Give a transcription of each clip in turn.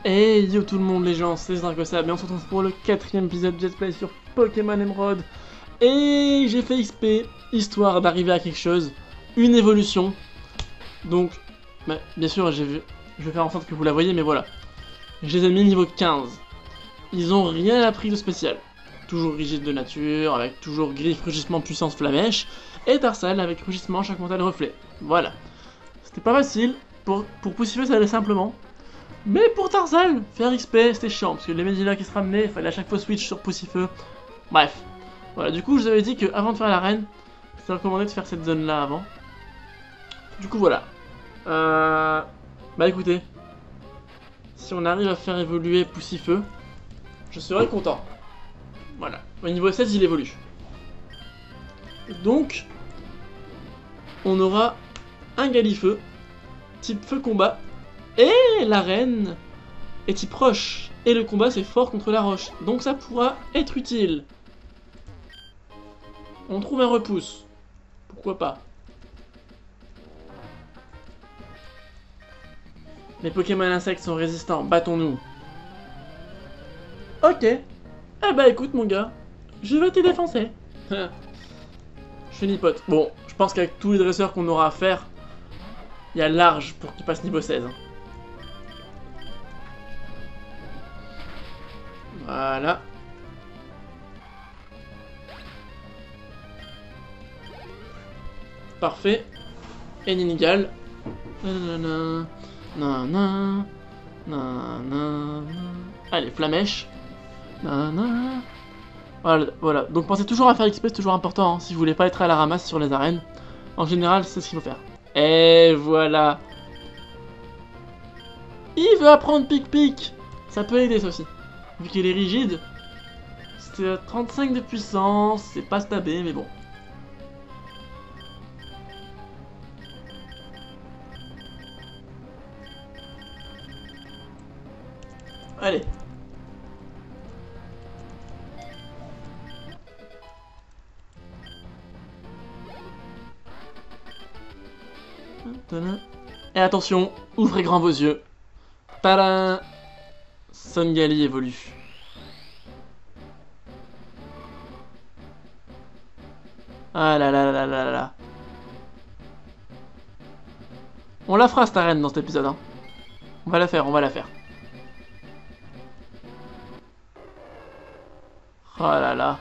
Hey yo tout le monde les gens, c'est Zargossab et on se retrouve pour le 4ème épisode de Let's Play sur Pokémon Emerald. Et j'ai fait XP, histoire d'arriver à quelque chose, une évolution. Donc, bah, bien sûr je vais faire en sorte que vous la voyez, mais voilà. Je les ai mis niveau 15. Ils ont rien appris de spécial. Toujours rigide de nature, avec toujours griffe, rugissement, puissance, flamèche. Et Tarsal avec rugissement, chaque mental, reflet. Voilà. C'était pas facile, pour Poussifeu ça allait simplement. Mais pour Tarzal, faire XP c'était chiant, parce que les Medina qui se ramenaient, il fallait à chaque fois switch sur Poussifeu. Bref. Voilà, du coup je vous avais dit que avant de faire l'arène, c'était recommandé de faire cette zone là avant. Du coup voilà. Bah écoutez, si on arrive à faire évoluer Poussifeu, je serai content. Voilà. Au niveau 16 il évolue. Donc, on aura un Galifeu, type feu combat, et l'arène est type roche. Et le combat c'est fort contre la roche. Donc ça pourra être utile. On trouve un repousse. Pourquoi pas. Les Pokémon insectes sont résistants. Battons-nous. Ok. Eh bah écoute mon gars. Je vais te défoncer. Je suis nipote. Bon, je pense qu'avec tous les dresseurs qu'on aura à faire, il y a large pour qu'il passe niveau 16. Voilà. Parfait. Et Ninigal. Allez, Flamèche. Voilà. Donc pensez toujours à faire XP, c'est toujours important, hein, si vous voulez pas être à la ramasse sur les arènes. En général, c'est ce qu'il faut faire. Et voilà. Il veut apprendre pic-pic. Ça peut aider ça aussi. Vu qu'il est rigide. C'était 35 de puissance, c'est pas stabé, mais bon. Allez. Et attention, ouvrez grand vos yeux. Tadam! Songali évolue. Ah là là là là là. On la fera cette arène dans cet épisode. Hein. On va la faire, on va la faire. Oh là là.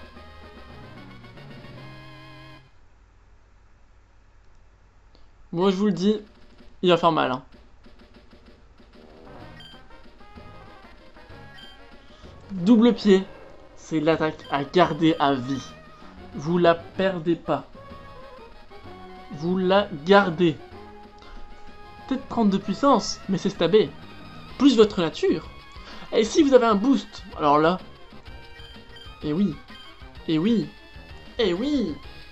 Moi je vous le dis, il va faire mal. Hein. Double pied, c'est l'attaque à garder à vie. Vous la perdez pas. Vous la gardez. Peut-être 30 de puissance, mais c'est stabé. Plus votre nature. Et si vous avez un boost, alors là... Et oui. Et oui. Et oui.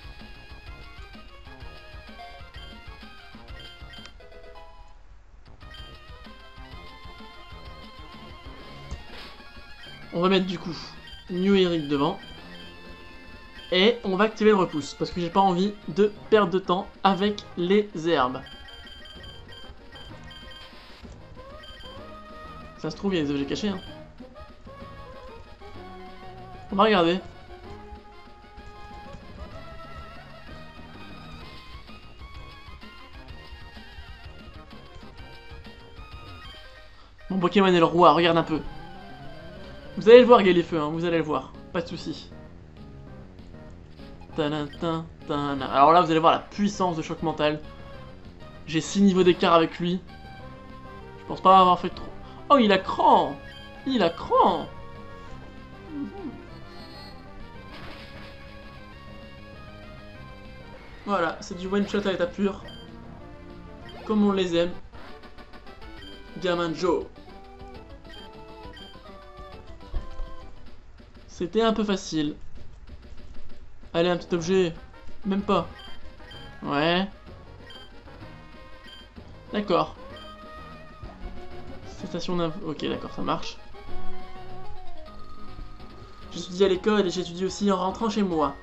On va mettre du coup New Eric devant. Et on va activer le repousse, parce que j'ai pas envie de perdre de temps avec les herbes. Ça se trouve, il y a des objets cachés. Hein. On va regarder. Mon Pokémon est le roi, regarde un peu. Vous allez le voir, Galifeu, hein, vous allez le voir. Pas de soucis. Alors là, vous allez voir la puissance de choc mental. J'ai 6 niveaux d'écart avec lui. Je pense pas avoir fait trop. Oh, il a cran! Il a cran! Voilà, c'est du one shot à l'état pur. Comme on les aime. Gamin Joe. C'était un peu facile. Allez, un petit objet. Même pas. Ouais. D'accord. Station d'info. Ok, d'accord, ça marche. J'étudie à l'école et j'étudie aussi en rentrant chez moi.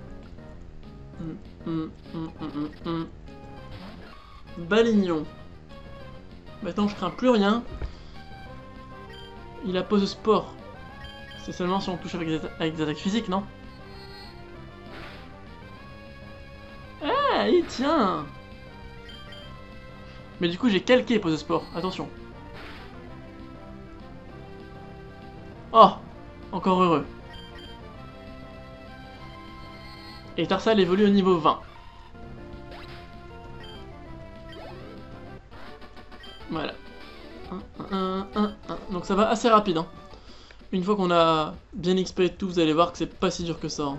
Balignon. Maintenant, je crains plus rien. Il a pose sport. C'est seulement si on touche avec des attaques physiques, non? Ah, il tient. Mais du coup, j'ai calqué pose sport. Attention. Oh, encore heureux. Et Tarsal évolue au niveau 20. Voilà. Donc ça va assez rapide. Hein. Une fois qu'on a bien XP et tout, vous allez voir que c'est pas si dur que ça. Hein.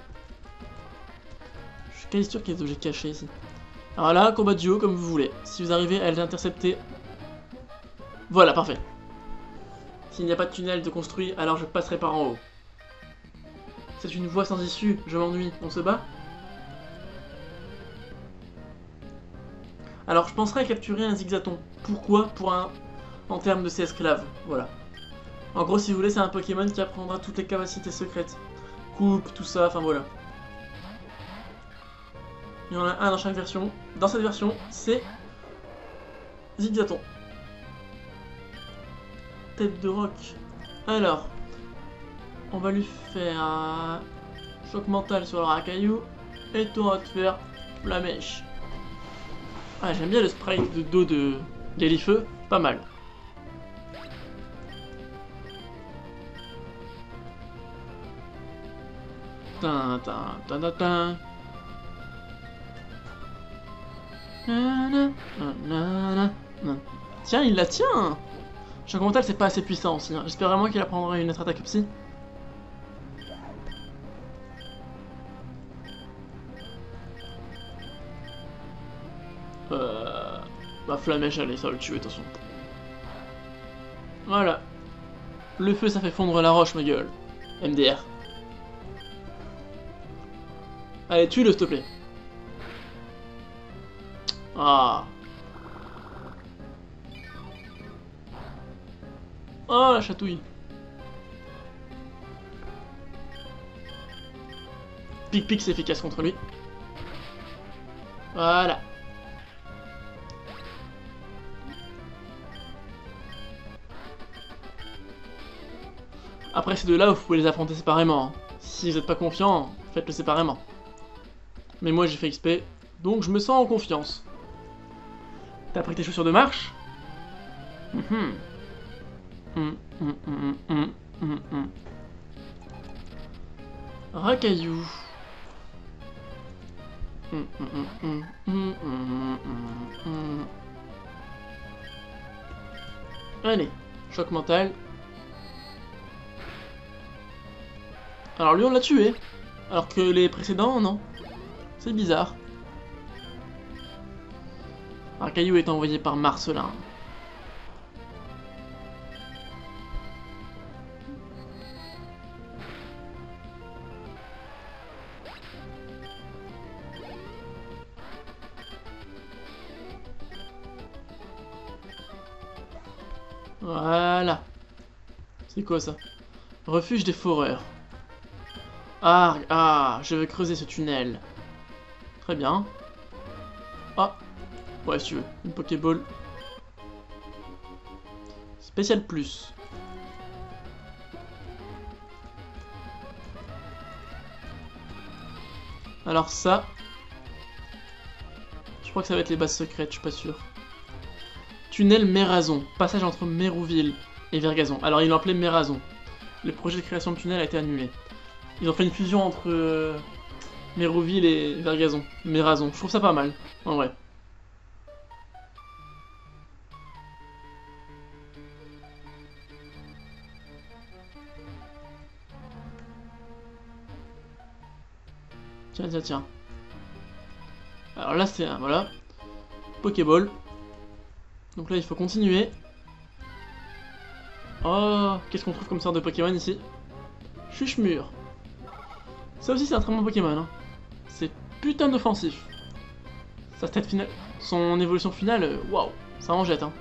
Je suis quasi sûr qu'il y a des objets cachés ici. Alors là, combat duo comme vous voulez. Si vous arrivez à les intercepter... Voilà, parfait. S'il n'y a pas de tunnel de construit, alors je passerai par en haut. C'est une voie sans issue, je m'ennuie. On se bat? Alors je penserais à capturer un zigzaton. Pourquoi? En termes de ses esclaves, voilà. En gros, si vous voulez, c'est un Pokémon qui apprendra toutes les capacités secrètes. Coupe, tout ça, enfin voilà. Il y en a un dans chaque version. Dans cette version, c'est Zigzaton. Tête de roc. Alors, on va lui faire un choc mental sur le racaillou. Et toi, on va te faire la mèche. Ah, j'aime bien le sprite de dos de Galifeu, pas mal. Tin, tin, tin, tin, tin. Tiens, il la tient. Choc mental, c'est pas assez puissant aussi. Hein. J'espère vraiment qu'il apprendra une autre attaque psy. Ma flamèche, allez, ça va le tuer, attention. Voilà. Le feu, ça fait fondre la roche, ma gueule. MDR. Allez, tue-le, s'il te plaît. Ah. Oh, la chatouille. Pic-pic, c'est efficace contre lui. Voilà. Après ces deux-là, vous pouvez les affronter séparément. Hein. Si vous n'êtes pas confiant, faites-le séparément. Mais moi j'ai fait XP, donc je me sens en confiance. T'as pris tes chaussures de marche? Racaillou. Allez, choc mental. Alors lui on l'a tué, alors que les précédents non. C'est bizarre. Racaillou est envoyé par Marcelin. Voilà. C'est quoi ça? Refuge des foreurs. Ah, je vais creuser ce tunnel. Très bien. Ah, ouais, si tu veux, une Pokéball. Spécial plus. Alors ça... Je crois que ça va être les bases secrètes, je suis pas sûr. Tunnel Mérazon. Passage entre Mérouville et Vergazon. Alors ils l'ont appelé Mérazon. Le projet de création de tunnel a été annulé. Ils ont fait une fusion entre Mérouville et Vergazon. Mérazon. Je trouve ça pas mal, en vrai. Tiens, tiens, tiens. Alors là, c'est un... Voilà. Pokéball. Donc là, il faut continuer. Oh, qu'est-ce qu'on trouve comme sorte de Pokémon ici? Chuchemur. Ça aussi, c'est un très bon Pokémon. Hein. C'est putain d'offensif. Sa stat finale... Son évolution finale, waouh, ça en jette. Hein.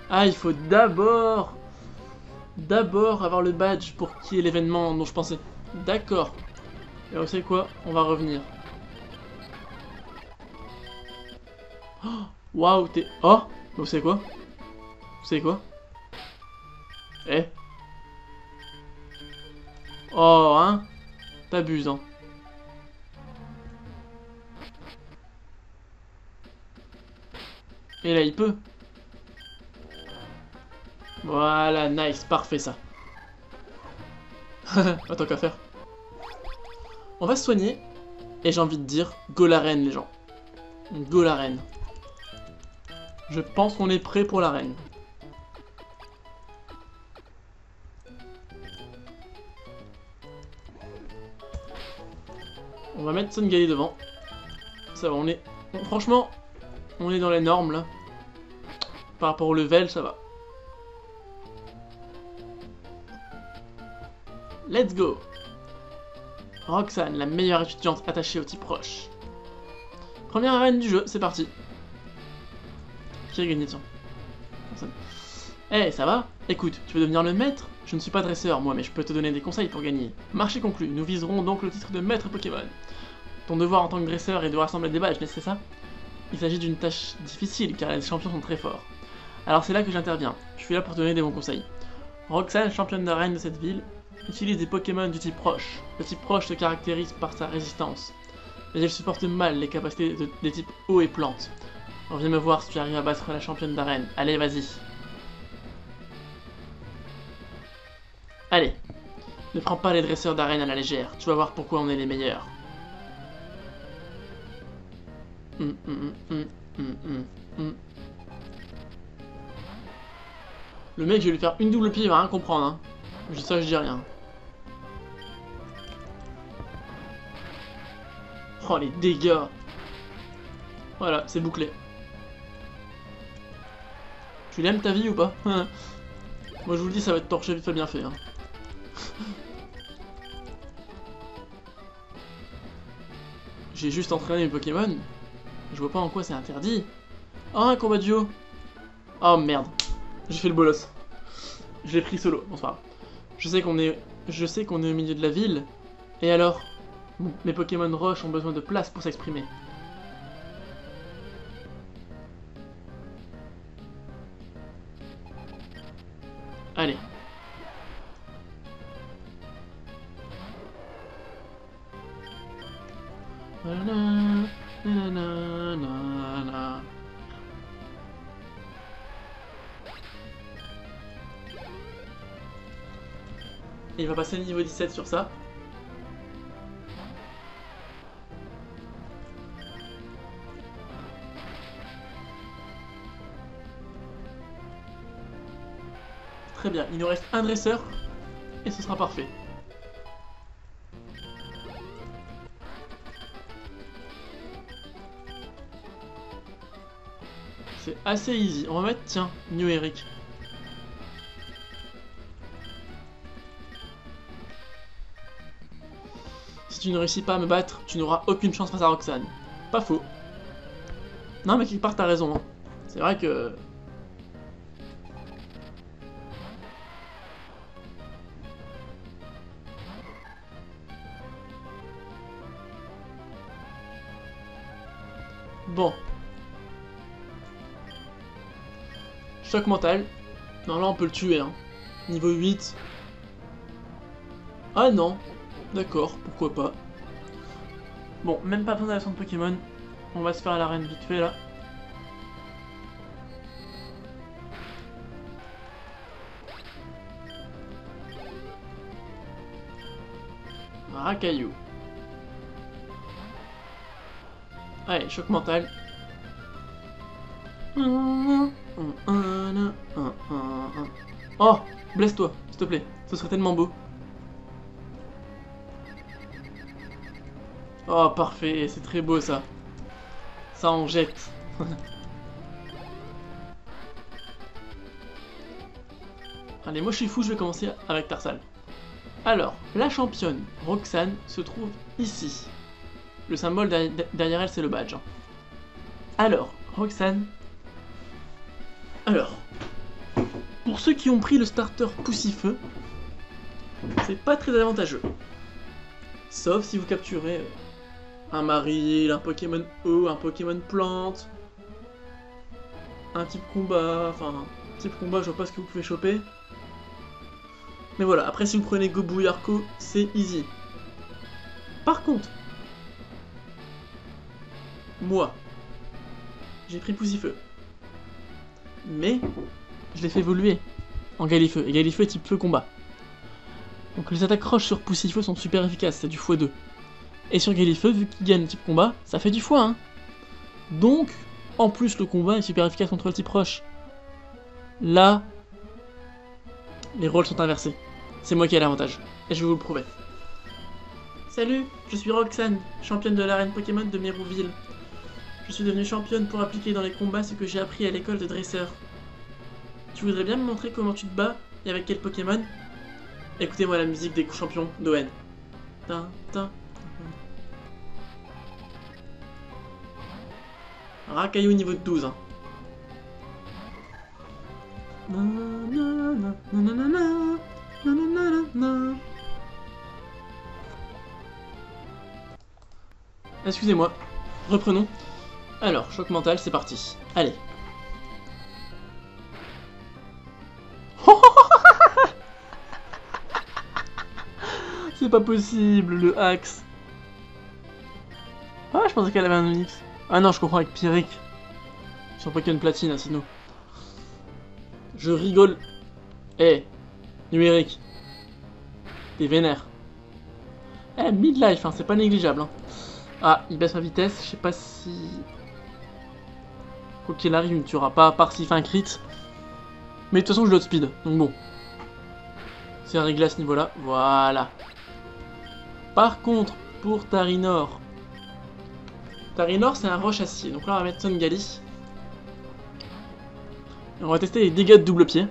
Ah, il faut d'abord avoir le badge pour qu'il y ait l'événement dont je pensais. D'accord. Et vous savez quoi? On va revenir. Oh, waouh, t'es... Oh, vous savez quoi? Vous savez quoi? Eh? Oh, hein? T'abuses, hein? Et là, il peut. Voilà, nice, parfait ça. Attends qu'à faire. On va se soigner. Et j'ai envie de dire, go la reine, les gens. Go la reine. Je pense qu'on est prêt pour la reine. On va mettre Sun Gali devant. Ça va, on est... Franchement, on est dans les normes, là. Par rapport au level, ça va. Let's go! Roxane, la meilleure étudiante attachée au type roche. Première arène du jeu, c'est parti. Qui a gagné, tiens? Personne. Eh, ça va? Écoute, tu veux devenir le maître? Je ne suis pas dresseur, moi, mais je peux te donner des conseils pour gagner. Marché conclu, nous viserons donc le titre de maître Pokémon. Ton devoir en tant que dresseur est de rassembler des badges, n'est-ce pas ça? Il s'agit d'une tâche difficile, car les champions sont très forts. Alors c'est là que j'interviens. Je suis là pour te donner des bons conseils. Roxane, championne de reine de cette ville, utilise des Pokémon du type roche. Le type roche se caractérise par sa résistance. Mais elle supporte mal les capacités des types eau et plantes. Alors viens me voir si tu arrives à battre la championne d'arène. Allez, vas-y. Allez. Ne prends pas les dresseurs d'arène à la légère. Tu vas voir pourquoi on est les meilleurs. Le mec, je vais lui faire une double pied, il va rien comprendre. Hein. Je dis ça, je dis rien. Oh, les dégâts. Voilà, c'est bouclé. Tu l'aimes ta vie ou pas? Moi, je vous le dis, ça va être torché vite fait bien fait. Hein. J'ai juste entraîné mes Pokémon. Je vois pas en quoi c'est interdit. Oh, un combat duo. Oh merde. J'ai fait le bolos. Je l'ai pris solo. Bon, c'est pas grave. Je sais qu'on est au milieu de la ville. Et alors? Mes Pokémon Roche ont besoin de place pour s'exprimer. Allez. Et il va passer niveau 17 sur ça. Très bien, il nous reste un dresseur et ce sera parfait. C'est assez easy. On va mettre, tiens, New Eric. Si tu ne réussis pas à me battre, tu n'auras aucune chance face à Roxane. Pas faux. Non mais quelque part t'as raison. Hein. C'est vrai que... Bon. Choc mental. Non là on peut le tuer. Hein. Niveau 8. Ah non. D'accord, pourquoi pas. Bon, même pas besoin d'aller de Pokémon. On va se faire à l'arène vite fait là. Racaillou. Allez, choc mental. Oh, blesse-toi, s'il te plaît. Ce serait tellement beau. Oh, parfait, c'est très beau ça. Ça en jette. Allez, moi je suis fou, je vais commencer avec Tarsal. Alors, la championne, Roxane, se trouve ici. Le symbole derrière elle, c'est le badge. Alors, Roxane... Alors, pour ceux qui ont pris le starter Poussifeu, c'est pas très avantageux. Sauf si vous capturez un Marill, un Pokémon eau, un Pokémon plante, un type combat, enfin, type combat, je vois pas ce que vous pouvez choper. Mais voilà, après si vous prenez Gobu et Arco, c'est easy. Par contre, moi, j'ai pris Poussifeu. Mais, je l'ai fait évoluer en Galifeu. Et Galifeu est type feu combat. Donc les attaques roches sur Poussifeu sont super efficaces, c'est du x2. Et sur Galifeu, vu qu'il gagne type combat, ça fait du x1. Donc, en plus le combat est super efficace contre le type roche. Là, les rôles sont inversés. C'est moi qui ai l'avantage. Et je vais vous le prouver. Salut, je suis Roxane, championne de l'arène Pokémon de Mérouville. Je suis devenue championne pour appliquer dans les combats ce que j'ai appris à l'école de dresseur. Tu voudrais bien me montrer comment tu te bats et avec quel Pokémon? Écoutez-moi la musique des champions d'ON. Rakaillou niveau de 12. Hein. Excusez-moi, reprenons. Alors, choc mental, c'est parti. Allez. C'est pas possible, le Axe. Ah, je pensais qu'elle avait un Onyx. Ah non, je comprends avec Pyric. Sur Pokémon Platine, sinon. Je rigole. Eh, numérique. T'es vénère. Eh, midlife, hein, c'est pas négligeable. Hein. Ah, il baisse ma vitesse, je sais pas si... Quoi qu'il arrive, il me tuera pas, à part s'il fait un crit. Mais de toute façon, je l'outspeed, donc bon. C'est réglé à ce niveau-là, voilà. Par contre, pour Tarinor... Tarinor, c'est un roche acier, donc là, on va mettre Son Gali. Et on va tester les dégâts de double pied.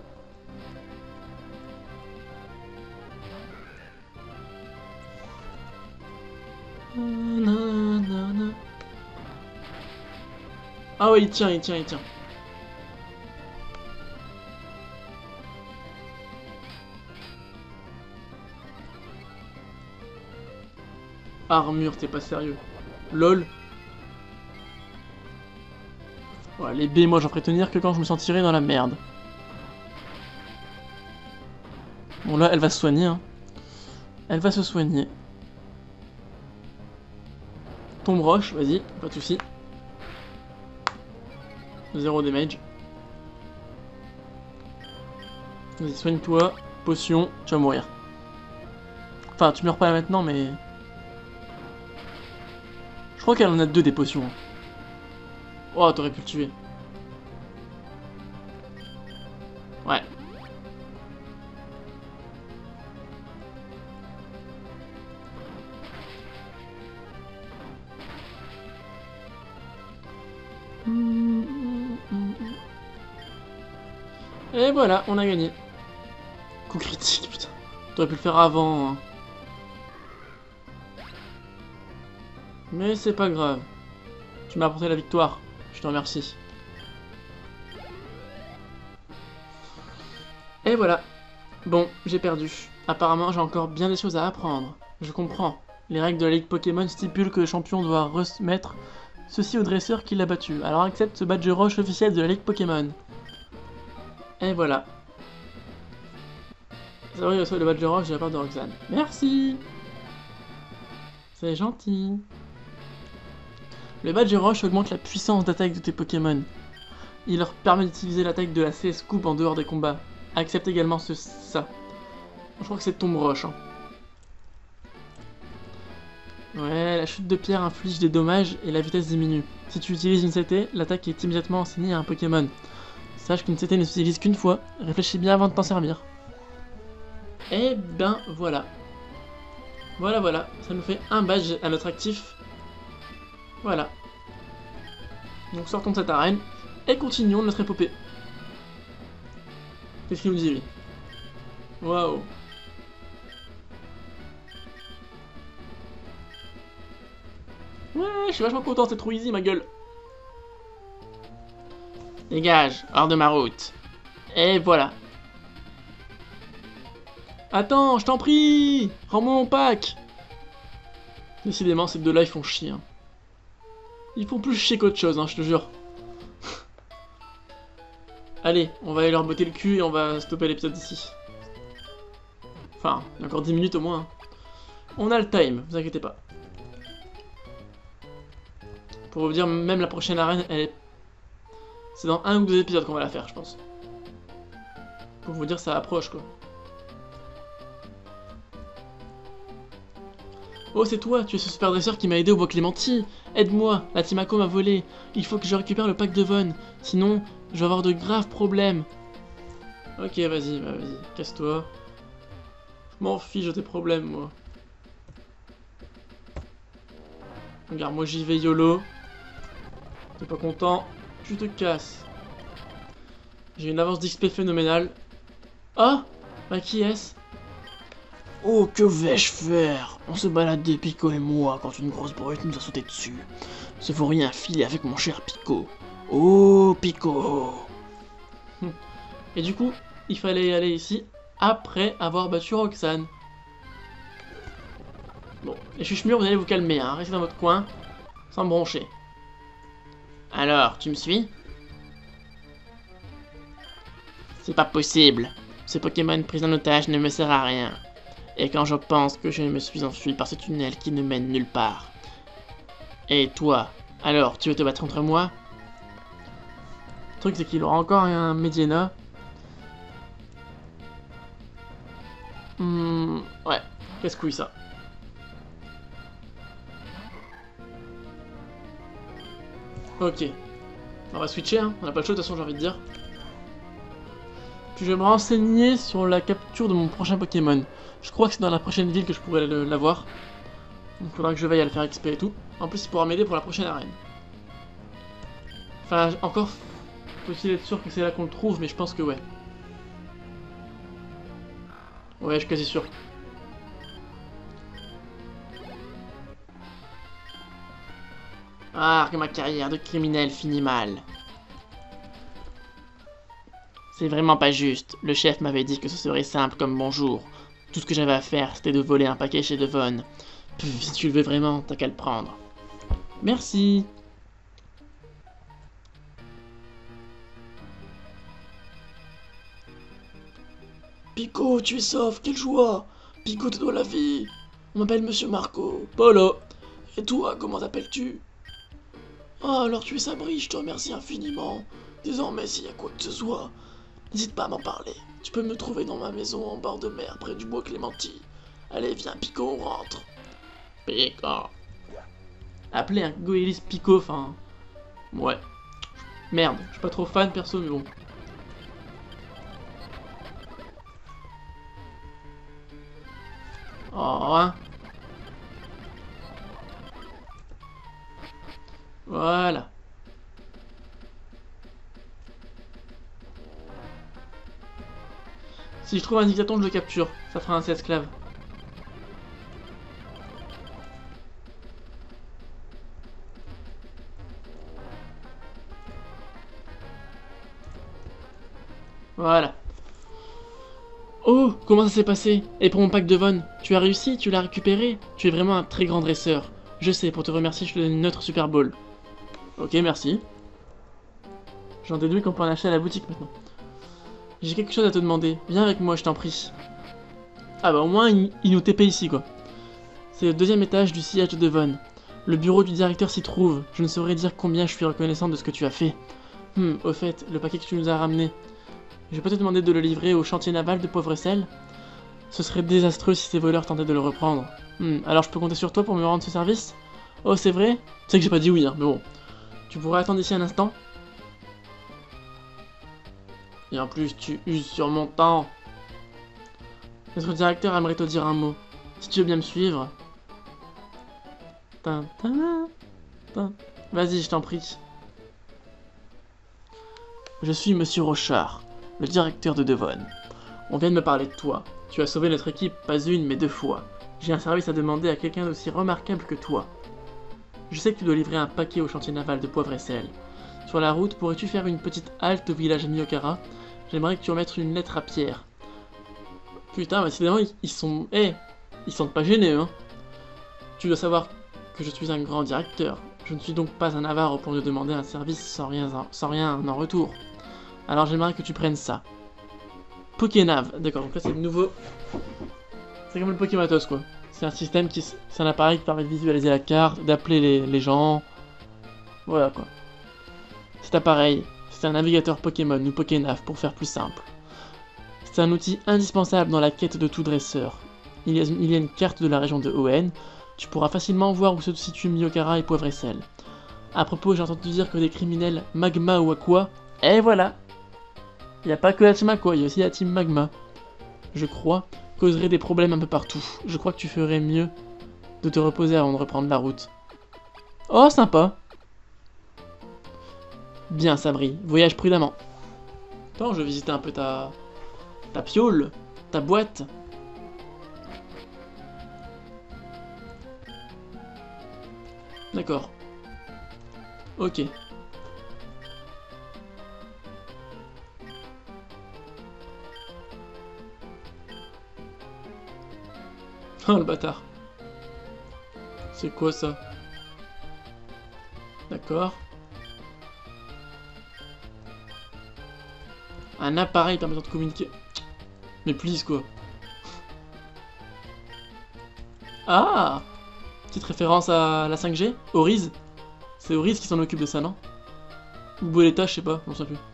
Ah ouais, il tient. Armure, t'es pas sérieux. LOL. Ouais, les B, moi j'en ferai tenir que quand je me sentirai dans la merde. Bon là, elle va se soigner. Hein. Elle va se soigner. Tombe roche, vas-y, pas de soucis. 0 damage. Vas-y, soigne-toi. Potion, tu vas mourir. Enfin, tu meurs pas maintenant, mais... Je crois qu'elle en a 2 des potions. Oh, t'aurais pu le tuer. Ouais. Et voilà, on a gagné. Coup critique, putain. T'aurais pu le faire avant. Hein. Mais c'est pas grave. Tu m'as apporté la victoire. Je te remercie. Et voilà. Bon, j'ai perdu. Apparemment, j'ai encore bien des choses à apprendre. Je comprends. Les règles de la Ligue Pokémon stipulent que le champion doit remettre ceci au dresseur qui l'a battu. Alors accepte ce badge roche officiel de la Ligue Pokémon. Et voilà. C'est vrai, reçoit le badge roche de la part de Roxane. Merci. C'est gentil. Le badge roche augmente la puissance d'attaque de tes Pokémon. Il leur permet d'utiliser l'attaque de la CS Coupe en dehors des combats. Accepte également ça. Je crois que c'est tombe roche. Hein. Ouais, la chute de pierre inflige des dommages et la vitesse diminue. Si tu utilises une CT, l'attaque est immédiatement enseignée à un Pokémon. Sache qu'une CT ne s'utilise qu'une fois. Réfléchis bien avant de t'en servir. Et ben voilà. Voilà. Ça nous fait un badge à notre actif. Voilà. Donc sortons de cette arène et continuons notre épopée. Qu'est-ce qu'il nous dit lui? Waouh. Ouais, je suis vachement content, c'est trop easy ma gueule. Dégage, hors de ma route. Et voilà. Attends, je t'en prie! Rends-moi mon pack! Décidément, ces deux-là, ils font chier. Hein. Ils font plus chier qu'autre chose, hein, je te jure. Allez, on va aller leur botter le cul et on va stopper l'épisode ici. Enfin, il y a encore 10 minutes au moins. Hein. On a le time, vous inquiétez pas. Pour vous dire, même la prochaine arène, elle est... C'est dans 1 ou 2 épisodes qu'on va la faire, je pense. Pour vous dire, ça approche, quoi. Oh, c'est toi, tu es ce super dresseur qui m'a aidé au bois Clémenti. Aide-moi, la Timako m'a volé. Il faut que je récupère le pack de Von. Sinon, je vais avoir de graves problèmes. Ok, vas-y, vas-y, casse-toi. Je m'en fiche de tes problèmes, moi. Regarde, moi j'y vais YOLO. T'es pas content, tu te casses. J'ai une avance d'XP phénoménale. Ah, bah qui est-ce? Oh, que vais-je faire? On se baladait, Pico et moi, quand une grosse brute nous a sauté dessus. Se faut rien filer avec mon cher Pico. Oh, Pico! Et du coup, il fallait aller ici après avoir battu Roxane. Bon, les chuchemures, vous allez vous calmer, hein. Restez dans votre coin, sans broncher. Alors, tu me suis? C'est pas possible. Ce Pokémon pris en otage ne me sert à rien. Et quand je pense que je me suis enfui par ce tunnel qui ne mène nulle part. Et toi, alors, tu veux te battre contre moi? Le truc, c'est qu'il aura encore un Medina. Ouais, casse-couille ça. Ok. On va switcher, hein. On n'a pas le choix de toute façon, j'ai envie de dire. Puis je vais me renseigner sur la capture de mon prochain Pokémon. Je crois que c'est dans la prochaine ville que je pourrais l'avoir. Donc il faudra que je veille à le faire XP et tout. En plus, il pourra m'aider pour la prochaine arène. Enfin, encore, faut-il être sûr que c'est là qu'on le trouve, mais je pense que ouais. Ouais, je suis quasi sûr. Ah, que ma carrière de criminel finit mal. C'est vraiment pas juste. Le chef m'avait dit que ce serait simple comme bonjour. Tout ce que j'avais à faire, c'était de voler un paquet chez Devon. Si tu le veux vraiment, t'as qu'à le prendre. Merci. Pico, tu es sauf, quelle joie! Pico te doit la vie! On m'appelle Monsieur Marco. Polo. Et toi, comment t'appelles-tu? Ah, alors tu es Sabri, je te remercie infiniment. Désormais, s'il y a quoi que ce soit, n'hésite pas à m'en parler. Tu peux me trouver dans ma maison en bord de mer, près du bois Clémenti. Allez, viens, Pico, on rentre. Pico. Appeler un Goélis Pico, enfin... Ouais. Merde, je suis pas trop fan perso, mais bon. Oh, hein. Voilà. Si je trouve un dictaton, je le capture. Ça fera un esclave. Voilà. Oh, comment ça s'est passé? Et pour mon pack de Von, tu as réussi? Tu l'as récupéré? Tu es vraiment un très grand dresseur. Je sais, pour te remercier, je te donne une autre Super Ball. Ok, merci. J'en déduis qu'on peut en acheter à la boutique maintenant. J'ai quelque chose à te demander. Viens avec moi, je t'en prie. Ah bah au moins, il nous TP ici, quoi. C'est le 2e étage du sillage de Devon. Le bureau du directeur s'y trouve. Je ne saurais dire combien je suis reconnaissant de ce que tu as fait. Au fait, le paquet que tu nous as ramené. Je peux te demander de le livrer au chantier naval de Poivre-Sel? Ce serait désastreux si ces voleurs tentaient de le reprendre. Alors je peux compter sur toi pour me rendre ce service? Oh, c'est vrai? Tu sais que j'ai pas dit oui, hein, mais bon. Tu pourrais attendre ici un instant? Et en plus, tu uses sur mon temps. Notre directeur aimerait te dire un mot. Si tu veux bien me suivre. Vas-y, je t'en prie. Je suis Monsieur Rochard, le directeur de Devon. On vient de me parler de toi. Tu as sauvé notre équipe pas une mais 2 fois. J'ai un service à demander à quelqu'un d'aussi remarquable que toi. Je sais que tu dois livrer un paquet au chantier naval de Poivre-Sel. Sur la route, pourrais-tu faire une petite halte au village Miyokara? j'aimerais que tu remettes une lettre à Pierre. Putain, décidément, ils sont... Eh, ils sentent pas gênés, hein. Tu dois savoir que je suis un grand directeur. Je ne suis donc pas un avare pour te demander un service sans rien en retour. Alors j'aimerais que tu prennes ça. Pokénav. D'accord, donc là c'est le nouveau... C'est comme le Pokématos, quoi. C'est un système qui... C'est un appareil qui permet de visualiser la carte, d'appeler les gens... Voilà, quoi. Cet appareil, c'est un navigateur Pokémon ou Pokénav pour faire plus simple. C'est un outil indispensable dans la quête de tout dresseur. Il y a une carte de la région de ON. Tu pourras facilement voir où se situent Miokara et Poivre et Sel. À propos, j'ai entendu dire que des criminels Magma ou Aqua... Et voilà. Il n'y a pas que la team Aqua, il y a aussi la team Magma. Je crois, causeraient des problèmes un peu partout. Je crois que tu ferais mieux de te reposer avant de reprendre la route. Oh, sympa. Bien, Sabri, voyage prudemment. Attends, je vais visiter un peu ta piole, ta boîte. D'accord. Ok. Oh le bâtard. C'est quoi ça? D'accord. Un appareil permettant de communiquer. Mais please quoi. Ah! Petite référence à la 5G? Oriz? C'est Oriz qui s'en occupe de ça, non? Ou Boleta, je sais pas, on sait plus.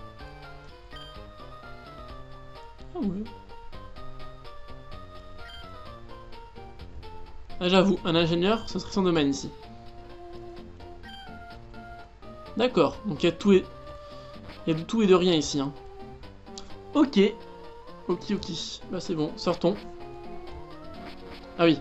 Ah ouais. Ah j'avoue, un ingénieur, ce serait son domaine ici. D'accord, donc il y a tout et... Il y a de tout et de rien ici, hein. Ok. Ok. Bah c'est bon, sortons. Ah oui.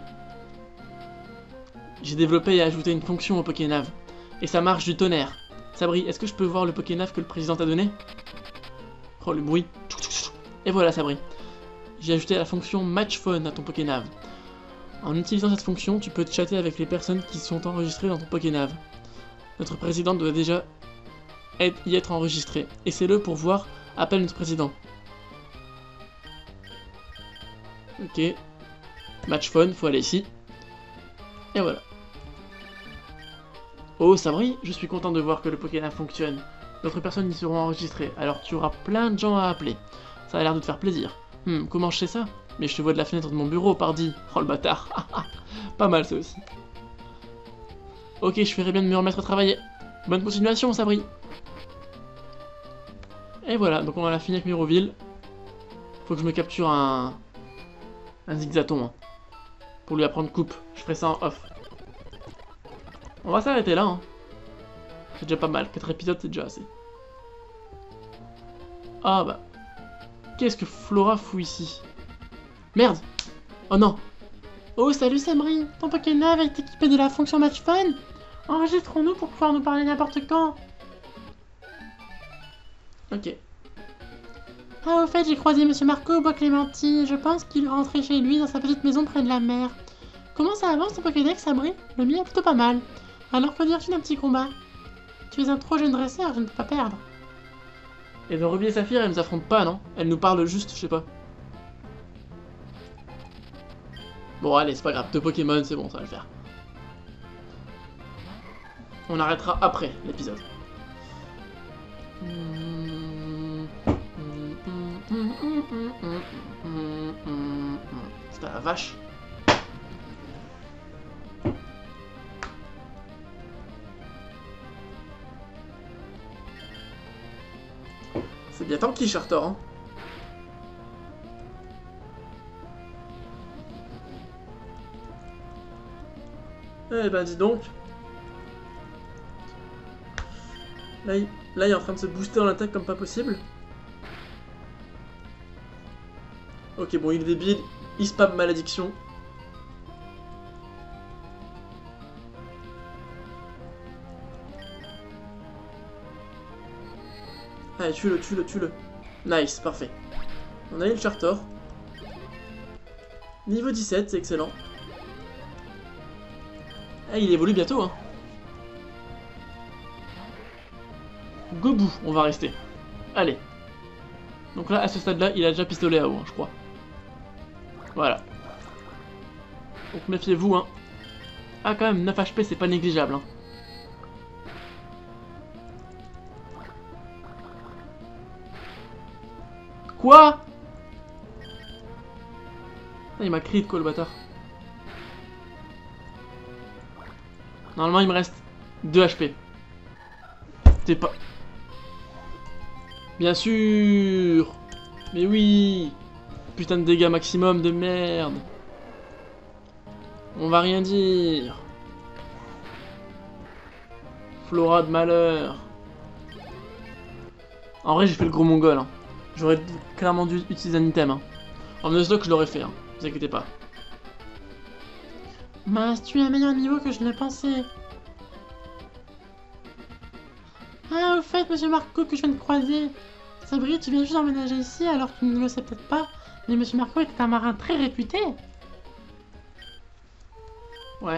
J'ai développé et ajouté une fonction au Pokénav. Et ça marche du tonnerre. Sabri, est-ce que je peux voir le Pokénav que le président t'a donné? Oh le bruit. Et voilà Sabri. J'ai ajouté la fonction Matchphone à ton Pokénav. En utilisant cette fonction, tu peux chatter avec les personnes qui sont enregistrées dans ton Pokénav. Notre président doit déjà y être enregistré. Essaie-le pour voir. Appelle notre président. Ok. Matchphone, faut aller ici. Et voilà. Oh Sabri, je suis content de voir que le Pokénav fonctionne. D'autres personnes y seront enregistrées, alors tu auras plein de gens à appeler. Ça a l'air de te faire plaisir. Comment je sais ça? Mais je te vois de la fenêtre de mon bureau, pardi. Oh le bâtard. Pas mal ça aussi. Ok, je ferais bien de me remettre à travailler. Bonne continuation Sabri. Et voilà, donc on va la finir avec Miroville. Faut que je me capture un zigzaton. Hein, pour lui apprendre coupe. Je ferai ça en off. On va s'arrêter là. Hein. C'est déjà pas mal. 4 épisodes, c'est déjà assez. Ah bah. Qu'est-ce que Flora fout ici? Merde. Oh non. Oh salut Sabri. Ton Pokénav est équipé de la fonction Matchphone. Enregistrons-nous pour pouvoir nous parler n'importe quand. Ok. Ah au fait j'ai croisé Monsieur Marco au bois Clémentine. Je pense qu'il rentrait chez lui dans sa petite maison près de la mer. Comment ça avance ton Pokédex Sabri? Le mien est plutôt pas mal. Alors que dire-tu d'un petit combat? Tu es un trop jeune dresseur, je ne peux pas perdre. Et dans Ruby et Saphir, elles nous affrontent pas, non? Elles nous parlent juste, je sais pas. Bon, allez, c'est pas grave. 2 Pokémon, c'est bon, ça va le faire. On arrêtera après l'épisode. C'est pas la vache. C'est bien tant qu'il Chartor, hein. Eh ben dis donc. Là, il est en train de se booster en attaque comme pas possible. Ok, bon, il est débile. Il spam malédiction. Allez, tue-le. Nice, parfait. On a eu le Chartor. Niveau 17, c'est excellent. Ah, il évolue bientôt, hein. Gobu, on va rester. Allez. Donc là, à ce stade-là, il a déjà pistolet à eau, hein, je crois. Voilà. Donc méfiez-vous, hein. Ah, quand même, 9 HP, c'est pas négligeable, hein. Quoi? Ah, il m'a crié de quoi, le bâtard? Normalement, il me reste 2 HP. T'es pas... Bien sûr! Mais oui! Putain de dégâts maximum de merde! On va rien dire! Flora de malheur! En vrai, j'ai fait le gros mongol, hein. J'aurais clairement dû utiliser un item, hein. En Nuzlocke, je l'aurais fait, hein. Vous inquiétez pas. Mince, tu es à un meilleur niveau que je ne le pensais. Ah, au fait, monsieur Marco, que je viens de croiser. Sabri, tu viens juste d'emménager ici, alors tu ne le sais peut-être pas, mais monsieur Marco était un marin très réputé. Ouais.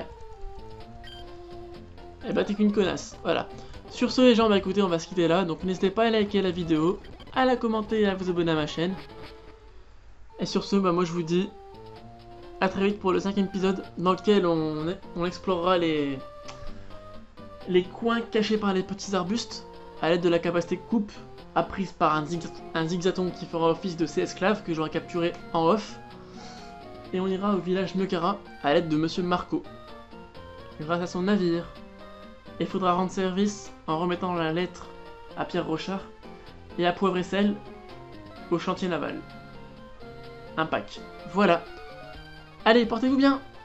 Eh bah, t'es qu'une connasse, voilà. Sur ce, les gens, bah écoutez, on va se quitter là, donc n'hésitez pas à liker la vidéo, à la commenter et à vous abonner à ma chaîne. Et sur ce, bah moi je vous dis à très vite pour le 5e épisode, dans lequel on explorera les coins cachés par les petits arbustes, à l'aide de la capacité coupe apprise par un zigzaton qui fera office de ses esclaves que j'aurai capturé en off. Et on ira au village Nokara à l'aide de monsieur Marco, grâce à son navire. Et il faudra rendre service en remettant la lettre à Pierre Rochard et à Poivre et Sel au chantier naval. Un pack. Voilà. Allez, portez-vous bien!